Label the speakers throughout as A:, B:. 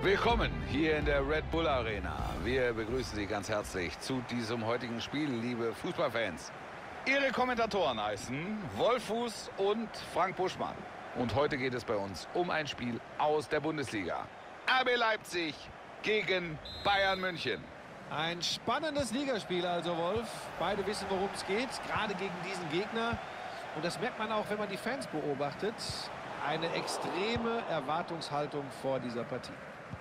A: Willkommen hier in der Red Bull Arena. Wir begrüßen Sie ganz herzlich zu diesem heutigen Spiel, liebe Fußballfans. Ihre Kommentatoren heißen Wolf Fuß und Frank Buschmann. Und heute geht es bei uns um ein Spiel aus der Bundesliga. RB Leipzig gegen Bayern München.
B: Ein spannendes Ligaspiel also, Wolf. Beide wissen, worum es geht, gerade gegen diesen Gegner. Und das merkt man auch, wenn man die Fans beobachtet. Eine extreme Erwartungshaltung vor dieser Partie.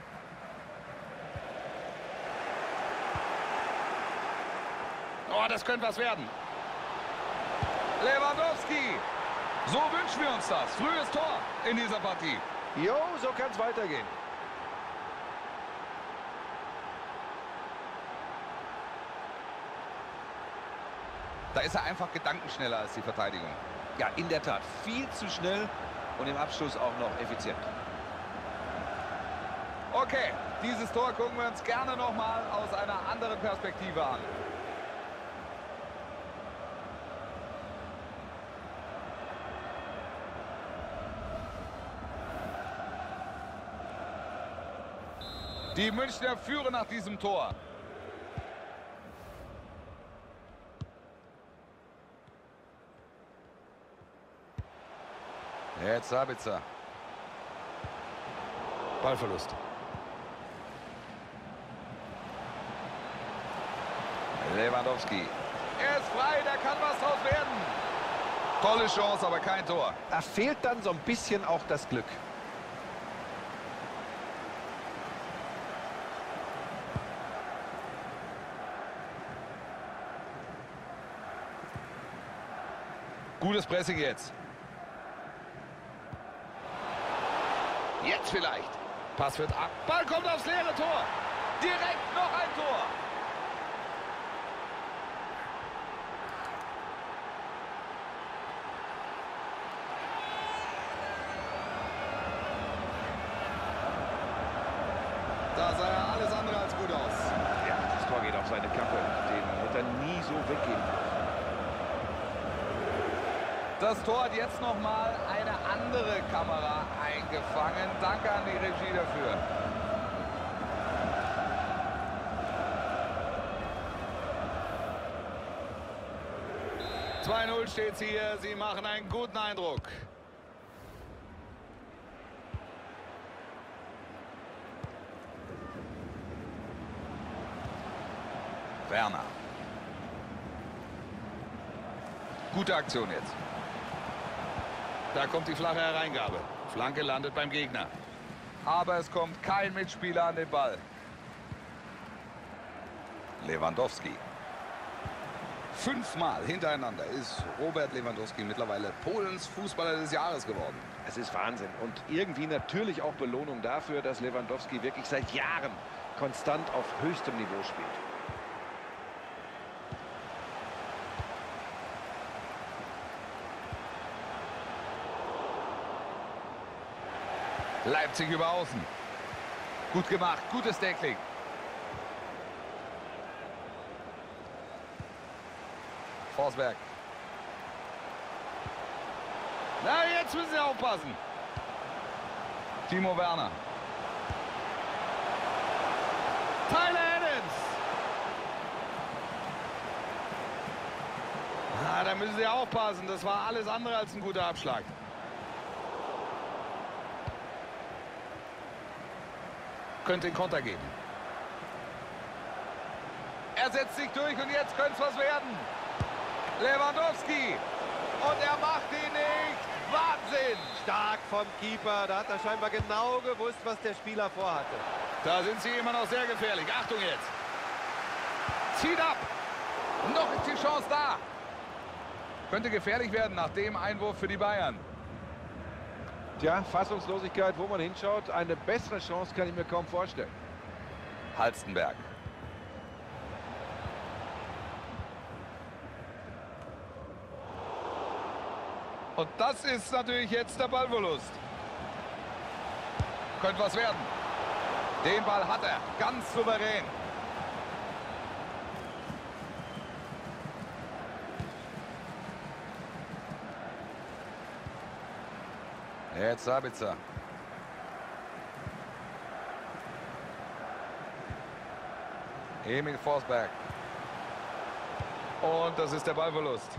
A: Oh, das könnte was werden. Lewandowski. So wünschen wir uns das. Frühes Tor in dieser Partie.
B: Jo, so kann es weitergehen.
C: Da ist er einfach gedankenschneller als die Verteidigung. Ja, in der Tat. Viel zu schnell und im Abschluss auch noch effizient.
A: Okay, dieses Tor gucken wir uns gerne nochmal aus einer anderen Perspektive an. Die Münchner führen nach diesem Tor. Jetzt Sabitzer. Ballverlust. Lewandowski. Er ist frei, da kann was draus werden. Tolle Chance, aber kein Tor.
B: Da fehlt dann so ein bisschen auch das Glück.
A: Gutes Pressing jetzt. Jetzt vielleicht. Pass wird ab. Ball kommt aufs leere Tor. Direkt noch ein Tor. Da sah er alles andere als gut aus.
C: Ja, das Tor geht auf seine Kappe. Den wird er nie so weggeben.
A: Das Tor hat jetzt nochmal eine andere Kamera eingefangen. Danke an die Regie dafür. (2:0) steht's hier. Sie machen einen guten Eindruck. Werner. Gute Aktion jetzt. Da kommt die flache Hereingabe. Flanke landet beim Gegner. Aber es kommt kein Mitspieler an den Ball. Lewandowski. 5-mal hintereinander ist Robert Lewandowski mittlerweile Polens Fußballer des Jahres geworden.
D: Es ist Wahnsinn und irgendwie natürlich auch Belohnung dafür, dass Lewandowski wirklich seit Jahren konstant auf höchstem Niveau spielt.
A: Leipzig über außen. Gut gemacht, gutes Tackling. Forsberg. Na, jetzt müssen Sie aufpassen. Timo Werner. Tyler Adams. Ah, da müssen Sie aufpassen. Das war alles andere als ein guter Abschlag. Könnte den Konter geben. Er setzt sich durch und jetzt könnte es was werden. Lewandowski. Und er macht ihn nicht. Wahnsinn.
B: Stark vom Keeper. Da hat er scheinbar genau gewusst, was der Spieler vorhatte.
A: Da sind sie immer noch sehr gefährlich. Achtung jetzt. Zieht ab. Noch ist die Chance da. Könnte gefährlich werden nach dem Einwurf für die Bayern.
D: Tja, Fassungslosigkeit, wo man hinschaut. Eine bessere Chance kann ich mir kaum vorstellen.
A: Halstenberg. Und das ist natürlich jetzt der Ballverlust. Könnte was werden. Den Ball hat er. Ganz souverän. Jetzt Sabitzer. Emil Forsberg. Und das ist der Ballverlust.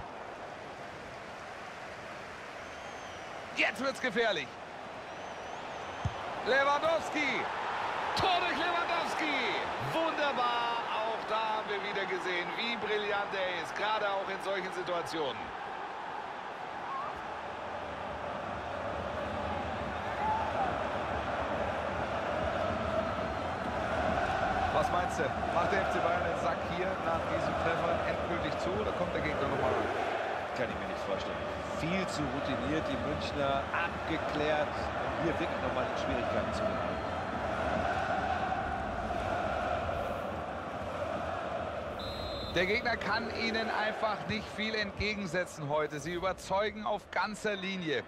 A: Jetzt wird's gefährlich. Lewandowski. Tor durch Lewandowski. Wunderbar. Auch da haben wir wieder gesehen, wie brillant er ist. Gerade auch in solchen Situationen.
C: Was meinst du? Macht der FC Bayern den Sack hier nach diesem Treffer endgültig zu oder kommt der Gegner nochmal ran?
D: Kann ich mir nicht vorstellen. Viel zu routiniert, die Münchner abgeklärt, um hier wirklich nochmal in Schwierigkeiten zu geraten.
C: Der Gegner kann ihnen einfach nicht viel entgegensetzen heute. Sie überzeugen auf ganzer Linie.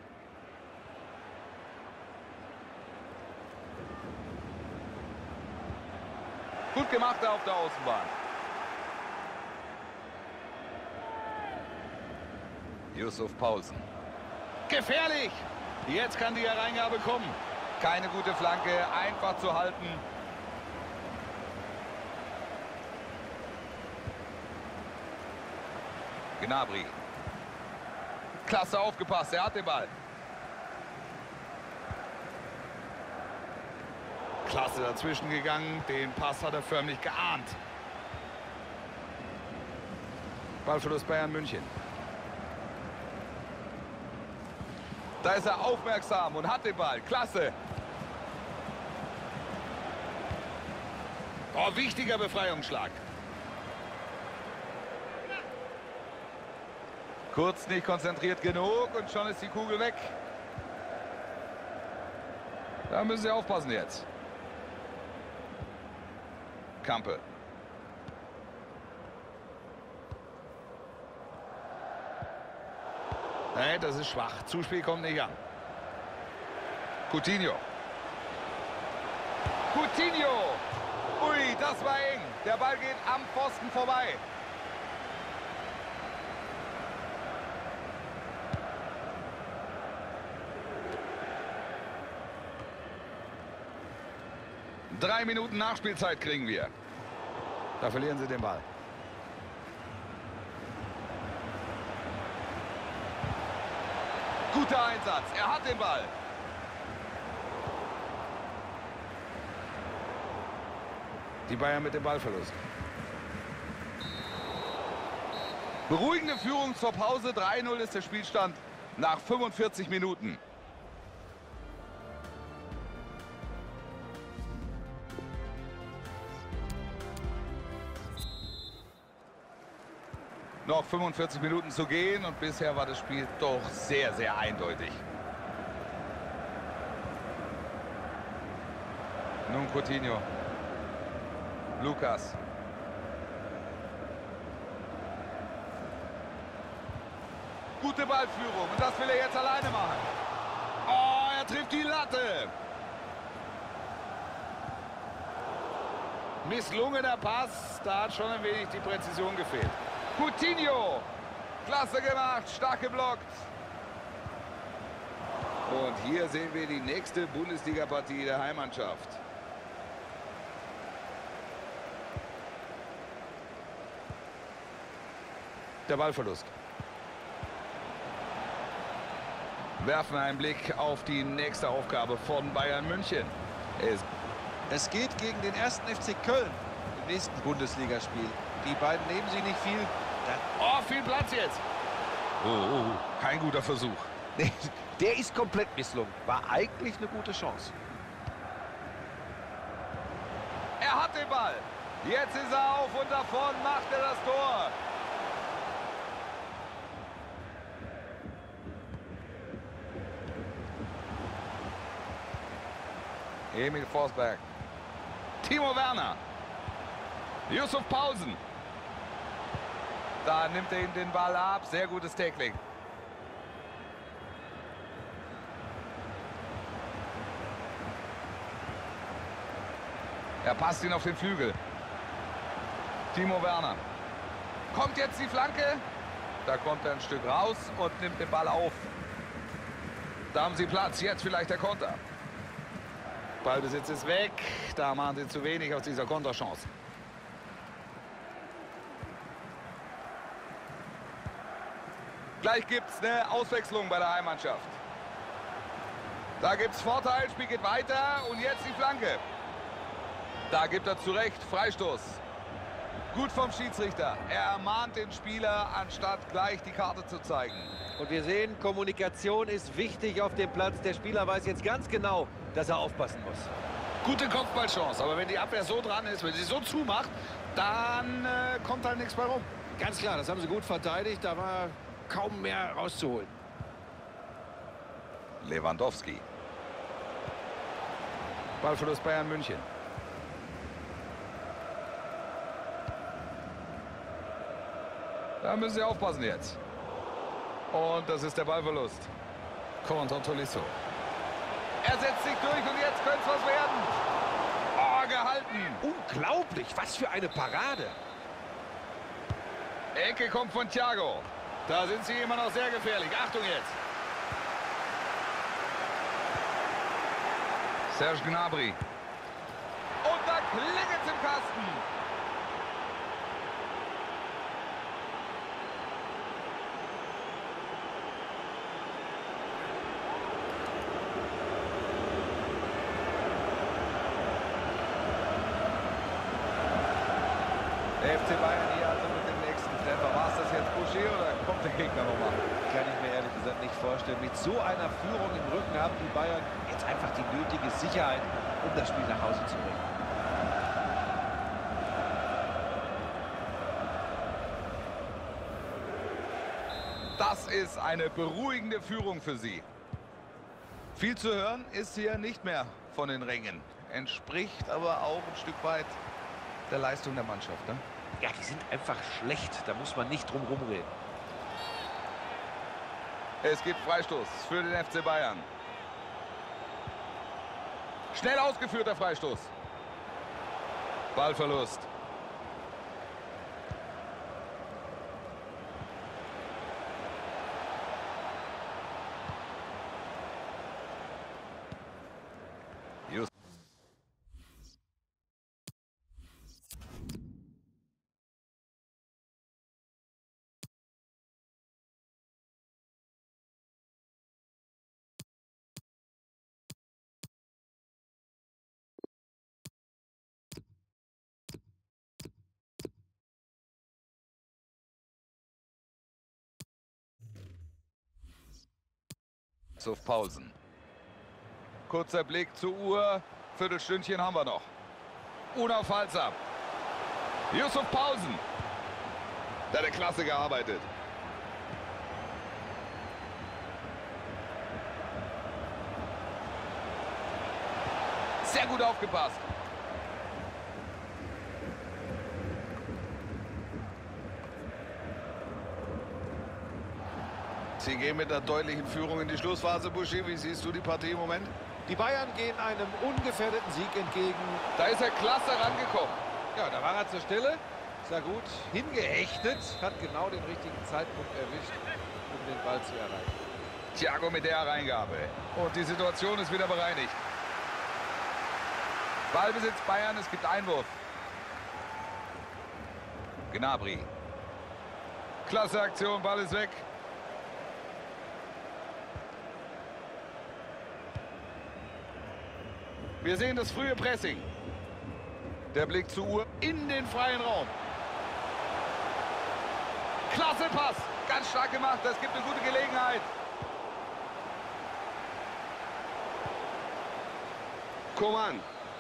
C: Gut gemacht da auf der Außenbahn. Yusuf Poulsen.
A: Gefährlich. Jetzt kann die Hereingabe kommen.
C: Keine gute Flanke, einfach zu halten. Gnabry. Klasse aufgepasst, er hat den Ball.
A: Klasse dazwischen gegangen. Den Pass hat er förmlich geahnt. Ballverlust Bayern München.
C: Da ist er aufmerksam und hat den Ball. Klasse.
A: Oh, wichtiger Befreiungsschlag.
C: Kurz nicht konzentriert genug und schon ist die Kugel weg. Da müssen sie aufpassen jetzt. Kampel.
A: Nee, das ist schwach. Zuspiel kommt nicht an.
C: Coutinho. Coutinho. Ui, das war eng. Der Ball geht am Pfosten vorbei.
A: Drei Minuten Nachspielzeit kriegen wir. Da verlieren sie den Ball.
C: Guter Einsatz. Er hat den Ball.
A: Die Bayern mit dem Ballverlust.
C: Beruhigende Führung zur Pause. 3:0 ist der Spielstand nach 45 Minuten. Noch 45 Minuten zu gehen und bisher war das Spiel doch sehr, sehr eindeutig. Nun Coutinho. Lukas. Gute Ballführung und das will er jetzt alleine machen.
A: Oh, er trifft die Latte. Misslungener Pass. Da hat schon ein wenig die Präzision gefehlt.
C: Coutinho. Klasse gemacht, stark geblockt.
A: Und hier sehen wir die nächste Bundesliga-Partie der Heimmannschaft. Der Ballverlust. Werfen einen Blick auf die nächste Aufgabe von Bayern München.
B: Es geht gegen den 1. FC Köln im nächsten Bundesligaspiel. Die beiden nehmen sich nicht viel.
A: Oh, viel Platz jetzt. Oh, kein guter Versuch.
B: Nee, der ist komplett misslungen. War eigentlich eine gute Chance.
C: Er hat den Ball. Jetzt ist er auf und davon macht er das Tor.
A: Emil Forsberg. Timo Werner. Yusuf Poulsen.
C: Da nimmt er ihm den Ball ab. Sehr gutes Tackling. Er passt ihn auf den Flügel. Timo Werner. Kommt jetzt die Flanke. Da kommt er ein Stück raus und nimmt den Ball auf.
A: Da haben sie Platz. Jetzt vielleicht der Konter. Ballbesitz ist weg. Da machen sie zu wenig aus dieser Konterchance.
C: Gleich gibt es eine Auswechslung bei der Heimmannschaft. Da gibt es Vorteil, Spiel geht weiter und jetzt die Flanke. Da gibt er zurecht Freistoß. Gut vom Schiedsrichter. Er ermahnt den Spieler, anstatt gleich die Karte zu zeigen.
D: Und wir sehen, Kommunikation ist wichtig auf dem Platz. Der Spieler weiß jetzt ganz genau, dass er aufpassen muss.
A: Gute Kopfballchance, aber wenn die Abwehr so dran ist, wenn sie so zumacht, dann kommt halt nichts bei rum.
B: Ganz klar, das haben sie gut verteidigt. Da war kaum mehr rauszuholen.
A: Lewandowski. Ballverlust Bayern München. Da müssen sie aufpassen jetzt. Und das ist der Ballverlust. Konter Tolisso.
C: Er setzt sich durch und jetzt könnte es was werden. Oh, gehalten.
D: Unglaublich, was für eine Parade.
A: Ecke kommt von Thiago. Da sind sie immer noch sehr gefährlich. Achtung jetzt. Serge Gnabry.
C: Und da klingelt es im Kasten. Der FC Bayern hier also mit dem nächsten Treffer. War es das jetzt Boucher oder kommt der Gegner nochmal?
D: Kann ich mir ehrlich gesagt nicht vorstellen. Mit so einer Führung im Rücken haben die Bayern jetzt einfach die nötige Sicherheit, um das Spiel nach Hause zu bringen.
C: Das ist eine beruhigende Führung für sie. Viel zu hören ist hier nicht mehr von den Rängen. Entspricht aber auch ein Stück weit der Leistung der Mannschaft. Ne?
D: Ja, die sind einfach schlecht. Da muss man nicht drum rumreden.
C: Es gibt Freistoß für den FC Bayern. Schnell ausgeführter Freistoß. Ballverlust. Auf Pausen. Kurzer Blick zur Uhr. Viertelstündchen haben wir noch. Unaufhaltsam. Yusuf Pausen. Da hat er klasse gearbeitet. Sehr gut aufgepasst.
A: Sie gehen mit einer deutlichen Führung in die Schlussphase, Boucher. Wie siehst du die Partie im Moment?
B: Die Bayern gehen einem ungefährdeten Sieg entgegen.
C: Da ist er klasse rangekommen.
D: Ja, da war er zur Stelle. Sah gut hingehechtet. Hat genau den richtigen Zeitpunkt erwischt, um den Ball zu erreichen.
C: Thiago mit der Reingabe. Und die Situation ist wieder bereinigt. Ballbesitz Bayern, es gibt Einwurf. Gnabry. Klasse Aktion, Ball ist weg.
A: Wir sehen das frühe Pressing.
C: Der Blick zur Uhr.
A: In den freien Raum.
C: Klasse Pass. Ganz stark gemacht. Das gibt eine gute Gelegenheit.
A: Coman.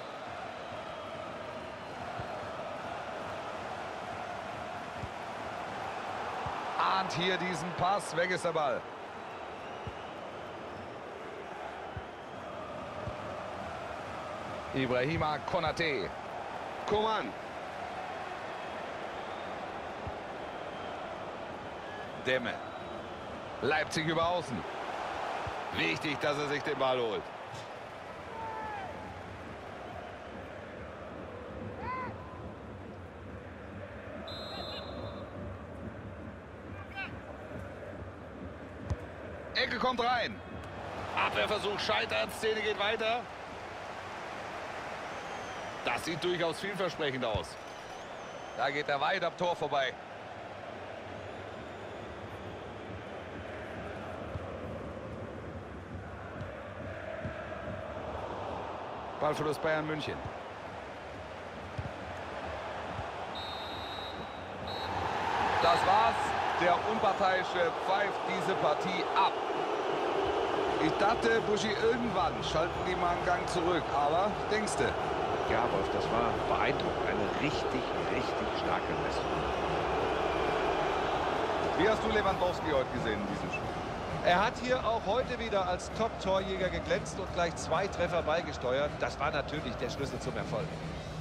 C: Ahnt hier diesen Pass. Weg ist der Ball. Ibrahima Konate.
A: Coman.
C: Demme. Leipzig über außen.
A: Wichtig, dass er sich den Ball holt.
C: Ecke kommt rein.
A: Abwehrversuch scheitert, Szene geht weiter. Das sieht durchaus vielversprechend aus.
C: Da geht er weit am Tor vorbei.
A: Ballverlust Bayern München.
C: Das war's. Der Unparteiische pfeift diese Partie ab.
A: Ich dachte, Buschi, irgendwann schalten die mal einen Gang zurück. Aber denkste.
D: Ja, Wolf, das war beeindruckend. Eine richtig, richtig starke Leistung.
C: Wie hast du Lewandowski heute gesehen in diesem Spiel?
B: Er hat hier auch heute wieder als Top-Torjäger geglänzt und gleich 2 Treffer beigesteuert. Das war natürlich der Schlüssel zum Erfolg.